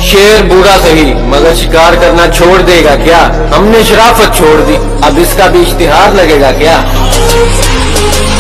शेर बूढ़ा सही मगर शिकार करना छोड़ देगा क्या? हमने शराफत छोड़ दी, अब इसका भी इश्तिहार लगेगा क्या?